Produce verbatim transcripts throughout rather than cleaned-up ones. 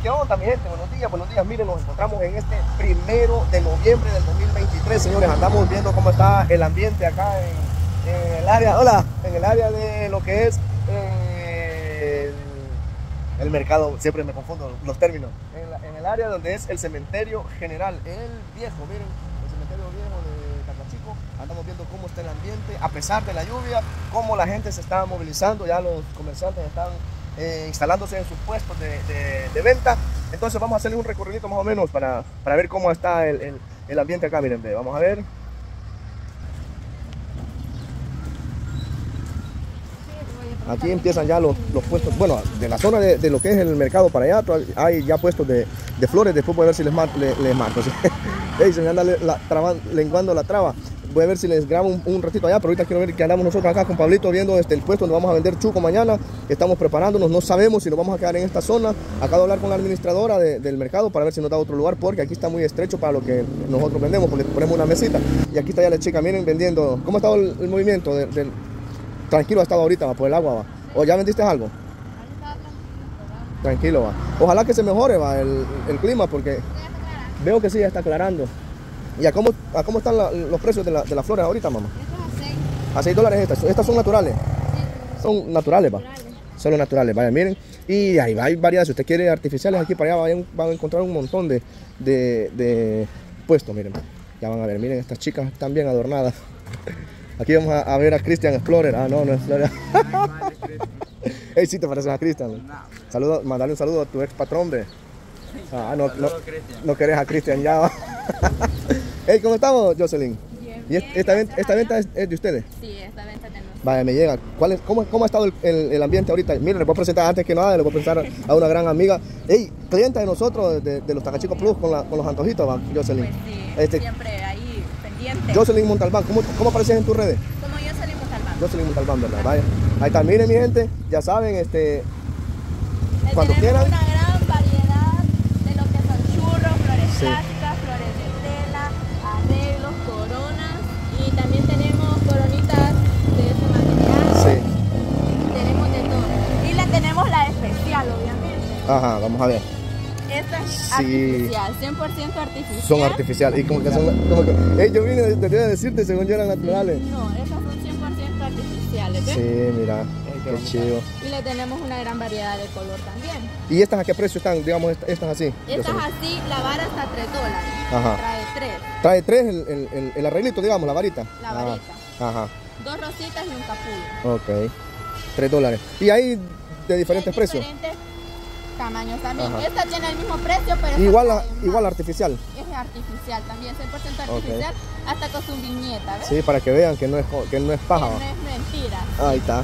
¿qué onda, mi gente? Buenos días, buenos días. Miren, nos encontramos en este primero de noviembre del dos mil veintitrés, señores. Andamos viendo cómo está el ambiente acá en, en el área, hola, en el área de lo que es eh, el, el mercado, siempre me confundo los términos, en, la, en el área donde es el cementerio general, el viejo, miren, el cementerio viejo de Tacachico. Andamos viendo cómo está el ambiente, a pesar de la lluvia, cómo la gente se está movilizando, ya los comerciantes están Eh, instalándose en sus puestos de, de, de venta. Entonces vamos a hacerle un recorrido más o menos para, para ver cómo está el, el, el ambiente acá. Miren, vamos a ver. Aquí empiezan ya los, los puestos, bueno, de la zona de, de lo que es el mercado para allá, hay ya puestos de, de flores. Después voy a ver si les, les, les marco. Hey, se me anda la, traba, lenguando la traba. Voy a ver si les grabo un, un ratito allá, pero ahorita quiero ver que andamos nosotros acá con Pablito viendo este, el puesto donde vamos a vender chuco mañana. Estamos preparándonos, no sabemos si nos vamos a quedar en esta zona. Acabo de hablar con la administradora de, del mercado para ver si nos da otro lugar, porque aquí está muy estrecho para lo que nosotros vendemos, porque ponemos una mesita. Y aquí está ya la chica, miren, vendiendo. ¿Cómo ha estado el, el movimiento? De, de, tranquilo ha estado ahorita, va, por el agua, va. ¿O ya vendiste algo? Tranquilo, va. Ojalá que se mejore, va, el, el clima, porque veo que sí, ya está aclarando. ¿Y a cómo, a cómo están la, los precios de, la, de las flores ahorita, mamá? A seis dólares estas. ¿Estas son naturales? Sí. Son naturales, va. Son los naturales, vaya, miren. Y ahí hay variedad. Si usted quiere artificiales, aquí para allá vayan, van a encontrar un montón de, de, de puestos, miren. Ya van a ver, miren, estas chicas están bien adornadas. Aquí vamos a, a ver a Christian Explorer. Ah, no, no es Explorer. Hey, sí te pareces a Christian. No. Saludo, mandale un saludo a tu ex patrón, ve. Ah, no, no, no querés a Christian ya. Hey, ¿cómo estamos, Jocelyn? Bien, ¿Y esta, bien, venta, esta venta es, es de ustedes? Sí, esta venta de nosotros. Vaya, me llega. ¿Cuál es, cómo, ¿Cómo ha estado el, el, el ambiente ahorita? Miren, les voy a presentar antes que nada, les voy a presentar a una gran amiga. Hey, clienta de nosotros, de, de los Tacachico Plus, con, la, con los antojitos, ¿va, Jocelyn? Pues sí, este, siempre ahí, pendiente. Jocelyn Montalbán, ¿cómo, cómo apareces en tus redes? Como Jocelyn Montalbán. Jocelyn Montalbán, ¿verdad? Vaya. Ahí está, miren, mi gente, ya saben, este... Le cuando tenemos quieran. una gran variedad de lo que son churros, flores Sí. plásticas, flores de tela, arreglos, coronas, y también tenemos coronitas de ese material. Sí. Tenemos de todo. Y le tenemos la especial, obviamente. Ajá, vamos a ver. Esta es Sí. artificial, cien por ciento artificial. Son artificiales. Y como que son... Como que, hey, yo vine, debería decirte, según yo eran naturales. No, estas son cien por ciento artificiales, ¿ves? Sí, mira, qué chido. Y le tenemos una gran variedad de color también. ¿Y estas a qué precio están? Digamos, estas, estas así. Estas Jocelyn. así, la vara está tres dólares. Ajá. Trae tres. Trae tres el, el, el, el arreglito, digamos, la varita. La Ah, varita. ajá, Dos rositas y un capullo. ok. Tres dólares. ¿Y hay de diferentes De precios? diferentes tamaños también. Ajá. Esta tiene el mismo precio, pero esta Igual, trae a, más. igual artificial. Es artificial también, cien por ciento artificial, hasta con su viñeta, ¿ves? Sí, para que vean que no es, que no es paja. Que ¿va? no es mentira. Ahí está.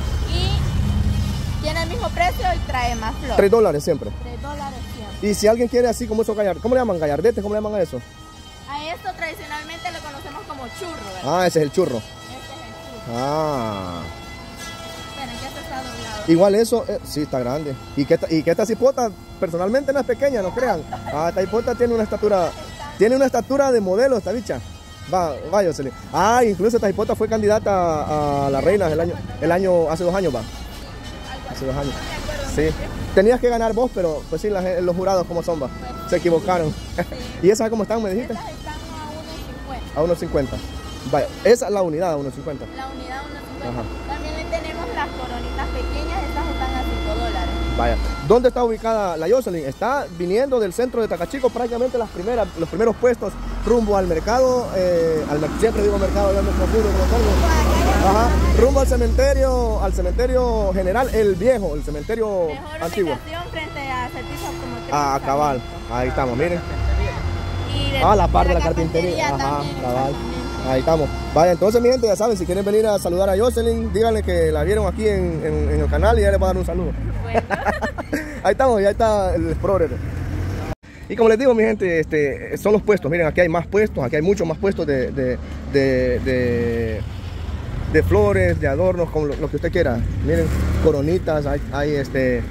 Y tiene el mismo precio y trae más flores. Tres dólares siempre. Tres dólares siempre. Y si alguien quiere así como esos gallardetes, ¿cómo le llaman? ¿Gallardetes? ¿Cómo le llaman a eso? A esto tradicionalmente lo conocemos como churro, ¿verdad? Ah, ese es el churro. Este es el churro. Ah. Esperen, que esto está doblado. Igual eso, eh, sí, está grande. Y que, esta, y que esta cipota personalmente no es pequeña, no crean. Ah, esta cipota tiene una estatura, tiene una estatura de modelo, esta bicha. Va, va, Jocelyn. Ah, incluso esta cipota fue candidata a, a la reina el año, el año, hace dos años, va. Hace dos años. Sí. Tenías que ganar vos, pero pues sí, la, los jurados como son, va. Se equivocaron. ¿Y esas cómo están, me dijiste? Estas están a uno cincuenta. A uno cincuenta. Vaya, esa es la unidad, a uno cincuenta. La unidad a uno cincuenta. Ajá. También le tenemos las coronitas pequeñas, estas están a cinco dólares. Vaya, ¿dónde está ubicada la Jocelyn? Está viniendo del centro de Tacachico, prácticamente las primeras, los primeros puestos rumbo al mercado, eh, al, siempre digo mercado, ya me confundo, Ajá, rumbo al cementerio, al cementerio general, el viejo, el cementerio Mejor antiguo. ubicación frente a servicio automotriz. Ah, cabal, ahí estamos, miren. Y de, Ah, la parte de la carpintería carpintería, ajá, también, cabal. exactamente. Ahí estamos. Vaya, entonces mi gente, ya saben, si quieren venir a saludar a Jocelyn, díganle que la vieron aquí en, en, en el canal y ya les va a dar un saludo. Bueno. Ahí estamos, ya está el Explorer. Y como les digo, mi gente, este, son los puestos. Miren, aquí hay más puestos, aquí hay muchos más puestos de, de, de, de, de flores, de adornos, como lo, lo que usted quiera. Miren, coronitas, hay, hay, este,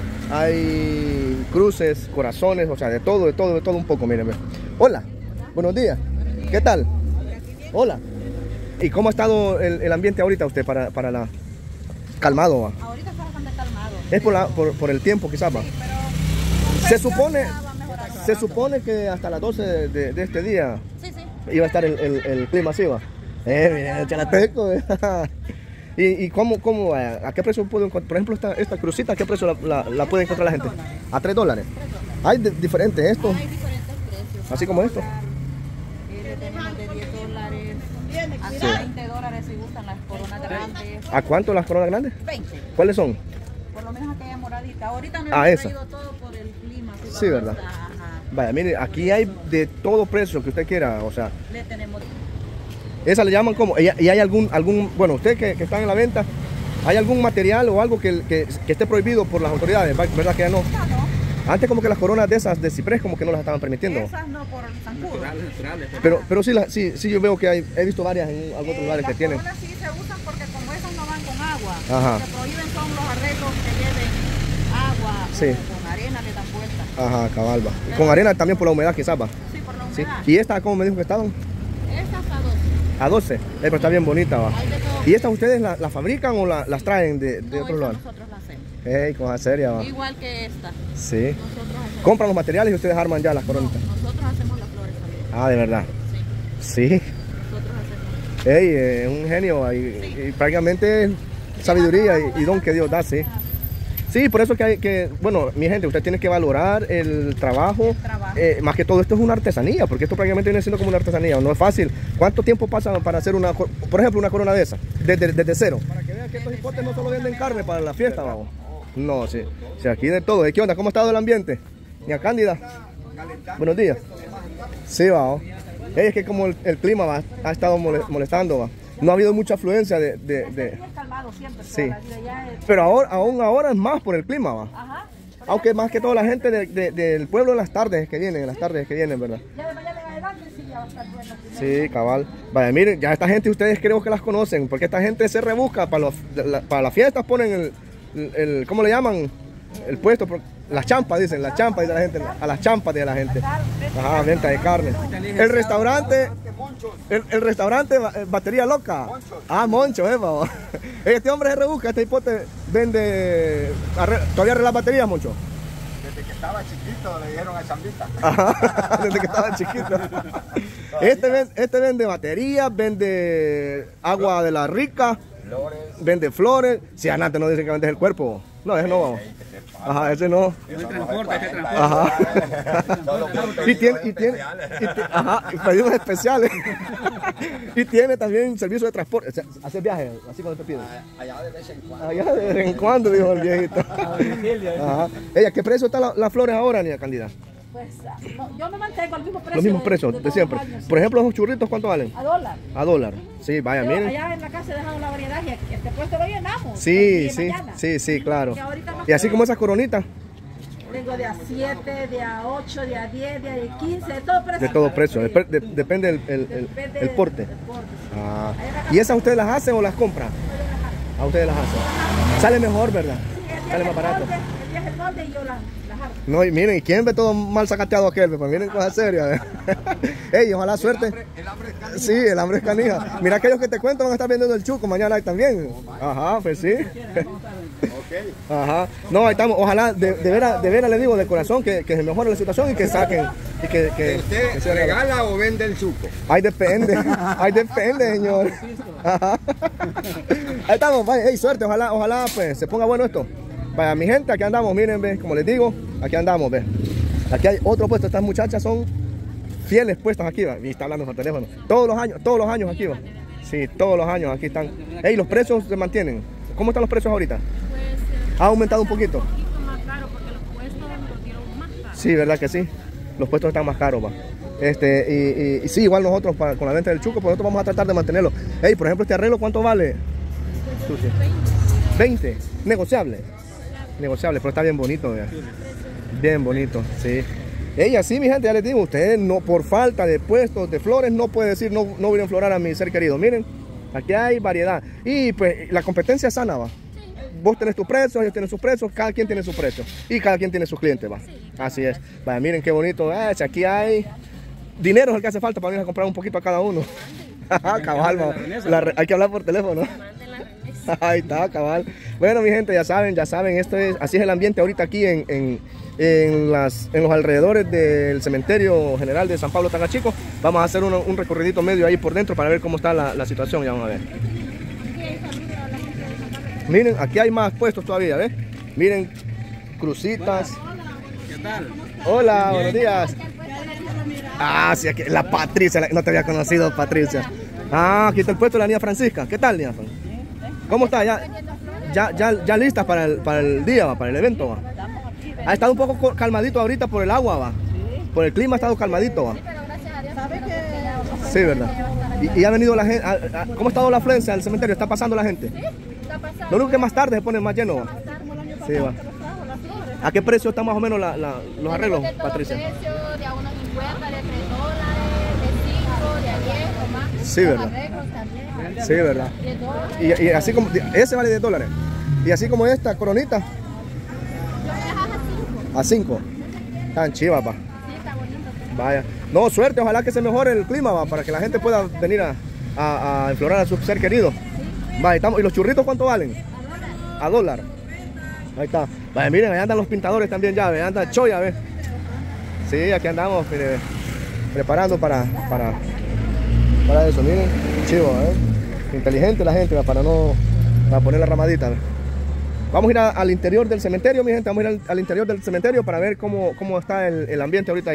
hay cruces, corazones, o sea, de todo, de todo, de todo un poco. Miren, miren. Hola, buenos días. ¿Qué tal? Hola. ¿Y cómo ha estado el, el ambiente ahorita usted para, para la... Calmado, ¿va? Ahorita está bastante calmado. Es por, la, por, por el tiempo quizás, ¿va? Sí, pero Se supone, ya va a mejorar. se supone que hasta las doce de, de- de este día Sí, sí. iba a estar el, el, el clima así, va. Eh, mira, el chalateco. eh. ¿Y, y cómo, cómo, eh, a qué precio puedo encontrar? Por ejemplo, esta, esta crucita, ¿a qué precio la, la, la puede encontrar la gente? A tres dólares. Hay de- diferentes estos, Hay diferentes precios. así como esto. Eh, tenemos de diez dólares hasta veinte dólares si gustan las coronas grandes. ¿A cuánto las coronas grandes? veinte. ¿Cuáles son? Por lo menos aquella moradita. Ahorita no Ah, hemos esa. traído todo por el clima. así Sí, como ¿verdad? está, ajá. Vaya, mire, aquí hay de todo precio que usted quiera, o sea, Le tenemos. esa le llaman como, y y hay algún, algún bueno, usted que, que están en la venta, ¿hay algún material o algo que, que, que esté prohibido por las autoridades? ¿Verdad que ya no? Ah, no. Antes como que las coronas de esas de ciprés como que no las estaban permitiendo. Esas no por zancudo. Pero, pero sí, la- sí, sí yo veo que hay, he visto varias en algunos Eh, lugares que las tienen. coronas sí se usan porque como esas no van con agua. Ajá. Lo que prohíben son los arreglos que lleven agua Sí. o con arena que dan vuelta. Ajá, cabal, va. Y con arena también por la humedad quizás va. Sí, por la Sí. humedad. ¿Y esta cómo me dijo que estaban? Estas a doce. A doce. Eh, pero está bien bonita, va. Hay de todo. ¿Y estas ustedes la- las fabrican o la- las traen de, de No, otro esas lugar? nosotros las hacemos. Ey, cosa seria, va. Igual que esta. Sí. Nosotros hacemos. Compran los materiales y ustedes arman ya las No, coronitas. nosotros hacemos las flores también. Ah, de verdad. Sí, Sí. nosotros hacemos. Ey, eh, un genio y, y prácticamente sabiduría y, y don que Dios da, sí. Sí, por eso que hay que, bueno, mi gente, usted tiene que valorar el trabajo. El trabajo. Eh, más que todo esto es una artesanía, porque esto prácticamente viene siendo como una artesanía, no es fácil. ¿Cuánto tiempo pasa para hacer una, cor- por ejemplo, una corona de esa? Desde, desde cero. Para que vean que estos hipotes no solo venden carne para la fiesta, vamos. No, sí. Sí, aquí de todo. ¿Qué onda? ¿Cómo ha estado el ambiente? Doña Cándida. Buenos días. Sí, va. Ey, es que como el, el clima va, ha estado mole- molestando, va. No ha habido mucha afluencia de... de- de- Es calmado siempre. Sí. toda la vida, ya es- Pero ahora, aún ahora es más por el clima, va. Ajá. Aunque más que todo la gente de- de- del pueblo en las tardes que vienen, en las tardes que vienen, ¿verdad? Ya de mañana en adelante sí ya va a estar bueno. Sí, cabal. Vaya, miren, ya esta gente ustedes creo que las conocen, porque esta gente se rebusca para, los, la- para las fiestas, ponen el, el, el- ¿cómo le llaman? El puesto, por- las champas, dicen, las champas, dice la gente, a las champas de la gente. Ajá, venta de carne. El restaurante, el, el restaurante ba- eh, Batería Loca. Ah, Moncho, eh, pavo. Este hombre se rebusca, este hipote vende, arre- todavía arregla baterías, Moncho. Desde que estaba chiquito le dijeron a Chambita. Ajá, desde que estaba chiquito. Este, ven- este vende baterías, vende agua de la rica, Flores. vende flores. Si antes no dicen que vendes el cuerpo. No, ese no, vamos. Ajá, ese no. Ajá. Y tiene, y tiene, y ti- ajá, y pedidos especiales. Y tiene también servicio de transporte. O sea, hace viajes, así cuando te piden. Allá de vez en cuando. Allá de vez en cuando, dijo el viejito. Ajá. Ella, ¿qué precio están la- las flores ahora, niña Candida? Pues ah, no, yo me mantengo al mismo precio. Los mismos de- precios de de todos siempre. los años. Por ejemplo, esos churritos, ¿cuánto valen? A dólar. A dólar. Sí, vaya, Yo miren. allá en la casa he dejado la variedad y aquí- este puesto lo llenamos. Sí, El día sí, mañana. sí, sí, claro. Y ahorita más Y así que- como esas coronitas, Tengo de a siete, de a ocho, de a diez, de a quince, de todo precio. de todo precio. Dep- de- depende el, el- el- Depende el porte. del porte, sí. Ah. ¿Y esas ustedes las hacen o las compran? A ustedes las hacen. Sale mejor, ¿verdad? Sí, el día Sale del más barato. molde, el día del molde y yo las las hago. No, y miren, ¿y quién ve todo mal sacateado aquel? Pues miren cosas serias. Ey, ojalá suerte. El hambre es canija. Sí, el hambre es canija. Mira, aquellos que te cuento van a estar vendiendo el chuco mañana ahí también. Ajá, pues sí. Ok. Ajá. No, ahí estamos. Ojalá, de, de veras, de veras le digo de corazón que, que se mejore la situación y que saquen. Y que, que, que ¿Usted se regala o vende el suco? Ahí depende, ahí depende, señor. Ajá. Ahí estamos, vaya, hey, suerte, ojalá, ojalá pues se ponga bueno esto. Vaya, mi gente, aquí andamos, miren, ve, como les digo, aquí andamos, ve. Aquí hay otro puesto, estas muchachas son fieles puestos aquí, va. Y está hablando por teléfono. Todos los años, todos los años aquí, va. Sí, todos los años aquí están. Hey, los precios se mantienen. ¿Cómo están los precios ahorita? ¿Ha aumentado un poquito? Un poquito más caro porque los puestos los dieron más caros. Sí, verdad que sí. Los puestos están más caros, va. Este, y, y- y sí, igual nosotros para- con la venta del chuco, pues nosotros vamos a tratar de mantenerlo. Hey, por ejemplo, este arreglo, ¿cuánto vale? Susi. veinte. Negociable. Negociable, pero está bien bonito, vea. Bien bonito, sí. Ella sí, mi gente, ya les digo, ustedes no, por falta de puestos, de flores, no puede decir no, no voy a enflorar a mi ser querido. Miren, aquí hay variedad. Y pues la competencia es sana, va. Vos tenés tus precios, ellos tienen sus precios, cada quien tiene su precio. Y cada quien tiene sus clientes, va. Así es. Vaya, miren qué bonito. Ah, si aquí hay dinero es el que hace falta para venir a comprar un poquito a cada uno. Cabal, va. La re- hay que hablar por teléfono. Ahí está, cabal. Bueno, mi gente, ya saben, ya saben, esto es, así es el ambiente ahorita aquí en, en, en, las, en los alrededores del cementerio general de San Pablo Tangachico. Vamos a hacer un, un recorridito medio ahí por dentro para ver cómo está la, la situación. Ya vamos a ver. Miren, aquí hay más puestos todavía, ¿ves? Miren, crucitas. ¿Qué tal? Hola, buenos días. Ah, sí, aquí, la Patricia, la, no te había conocido, Patricia. Ah, aquí está el puesto de la niña Francisca. ¿Qué tal, niña Francisca? ¿Cómo está? ¿Ya, ya, ya, ya listas para el, para el día, va, para el evento? Va? Ha estado un poco calmadito ahorita por el agua, va. Por el clima ha estado calmadito, va. Sí, ¿verdad? Y, y ha venido la gente. A, a, ¿Cómo ha estado la afluencia al cementerio? ¿Está pasando la gente? Lo único que más tarde se pone más lleno, va. Sí, va. ¿A qué precio están más o menos la, la, los arreglos, Patricia? De a unos cincuenta, de tres dólares, de cinco, de a diez o más. Sí, ¿verdad? También, sí, ¿verdad? Y, y así como, ese vale diez dólares. Y así como esta coronita. A cinco. Tan chivas, va. Sí, está bonito. Vaya. No, suerte, ojalá que se mejore el clima, va, para que la gente pueda venir a, a, a enflorar a su ser querido. Vaya, estamos. ¿Y los churritos cuánto valen? A dólar. Ahí está. Vaya, miren, ahí andan los pintadores también ya, ve, anda Choya, ve. Sí, aquí andamos, mire, preparando para, para, para eso, miren, chivo, ¿eh? Inteligente la gente, ¿ve? Para no, para poner la ramadita, ¿ve? Vamos a ir a, al interior del cementerio, mi gente, vamos a ir al, al interior del cementerio para ver cómo, cómo está el, el ambiente ahorita ahí.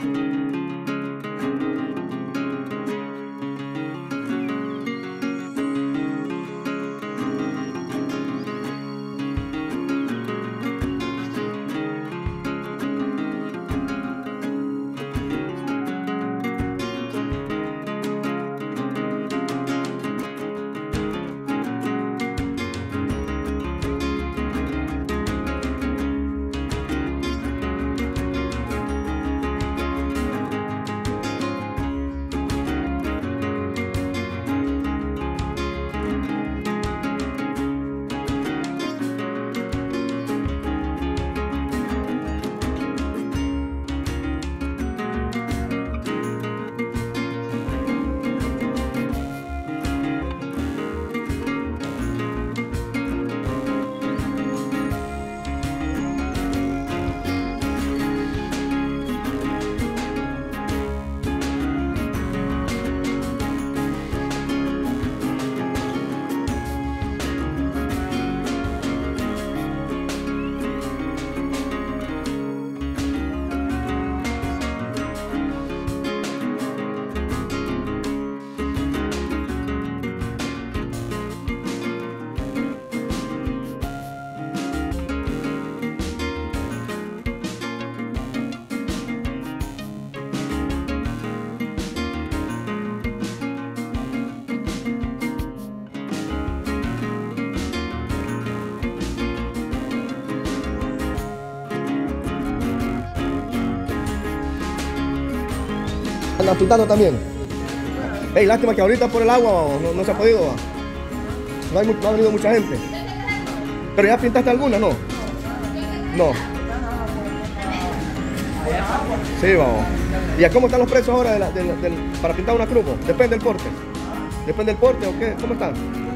Andan pintando también. Ey, lástima que ahorita por el agua no, no se ha podido. No, hay, no ha venido mucha gente. Pero ya pintaste alguna, ¿no? No. Sí, vamos. ¿Y a cómo están los precios ahora de la, de la, de la, para pintar una cruz? Depende del porte. Depende del porte o qué. ¿Cómo están?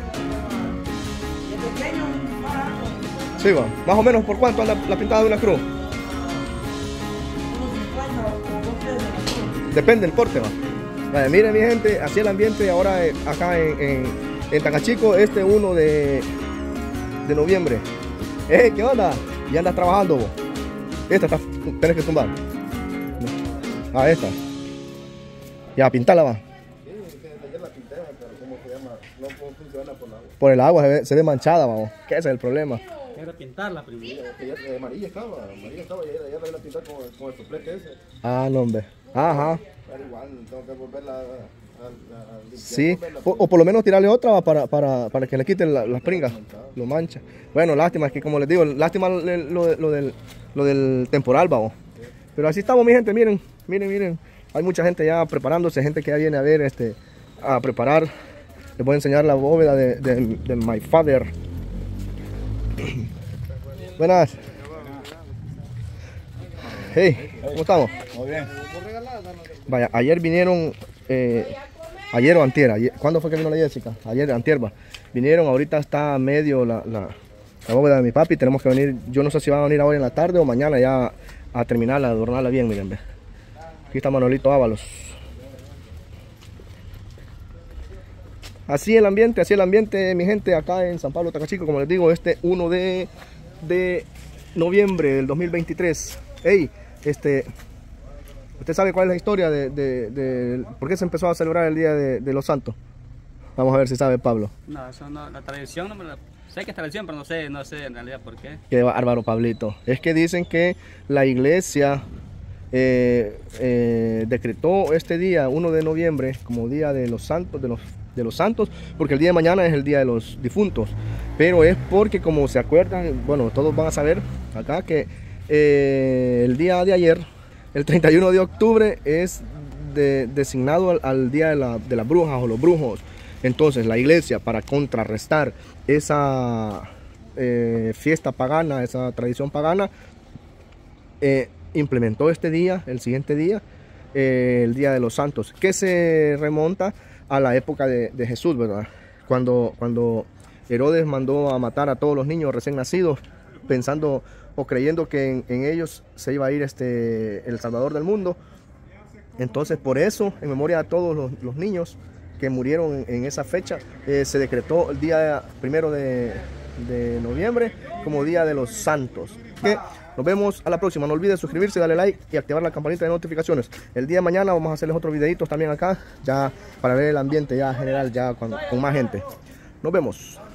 Sí, va. Más o menos por cuánto anda la pintada de una cruz. Depende del porte, va. Vale, miren mi gente, así el ambiente ahora eh, acá en, en, en Tangachico, este uno de, de noviembre. Eh, ¿qué onda? Ya andas trabajando vos. Esta está, tenés que tumbar. Ah, esta. Ya, pintarla va. Por el agua se ve, se ve manchada, vamos. ¿Qué ese es el problema? Era pintarla primero. Amarilla estaba, amarilla estaba y ella la pintar con, con el soplete ese. Ah, no, hombre. Ajá. Pero igual, tengo que volverla a, a, a limpiar. Sí, volverla, o, o por lo menos tirarle otra para, para, para que le quiten la, las pringas, lo mancha. Bueno, lástima, es que como les digo, lástima lo, lo, lo, del, lo del temporal, vamos. Pero así estamos, mi gente, miren, miren, miren. Hay mucha gente ya preparándose, gente que ya viene a ver, este, a preparar. Les voy a enseñar la bóveda de, de, de My Father. Buenas. Hey, ¿cómo estamos? Muy bien. Vaya, ayer vinieron, eh, ayer o antier, ayer, ¿cuándo fue que vino la Jessica? Ayer, antier, va. Vinieron, ahorita está medio la, la, La bóveda de mi papi, tenemos que venir, yo no sé si van a venir ahora en la tarde o mañana ya a terminarla, a adornarla bien, miren. Ve. Aquí está Manuelito Ábalos. Así el ambiente, así el ambiente, mi gente, acá en San Pablo Tacachico, como les digo, este uno de noviembre del dos mil veintitrés. Hey, este, ¿usted sabe cuál es la historia de, de, de por qué se empezó a celebrar el Día de, de los Santos? Vamos a ver si sabe Pablo. No, eso no, la tradición no me la... Sé que es tradición, pero no sé, no sé en realidad por qué. Qué bárbaro, Pablito. Es que dicen que la iglesia eh, eh, decretó este día, uno de noviembre, como Día de los Santos, de los, de los Santos, porque el día de mañana es el Día de los Difuntos. Pero es porque, como se acuerdan, bueno, todos van a saber acá que eh, el día de ayer, el treinta y uno de octubre, es de, designado al, al Día de, la, de las Brujas o los Brujos. Entonces la iglesia, para contrarrestar esa eh, fiesta pagana, esa tradición pagana, eh, implementó este día, el siguiente día, eh, el Día de los Santos, que se remonta a la época de, de Jesús, ¿verdad? Cuando, cuando Herodes mandó a matar a todos los niños recién nacidos, pensando o creyendo que en, en ellos se iba a ir este, el Salvador del mundo. Entonces, por eso, en memoria a todos los, los niños que murieron en esa fecha, eh, se decretó el día primero de, de noviembre como Día de los Santos. Que nos vemos a la próxima. No olviden suscribirse, darle like y activar la campanita de notificaciones. El día de mañana vamos a hacerles otros videitos también acá, ya para ver el ambiente ya general, ya con, con más gente. Nos vemos.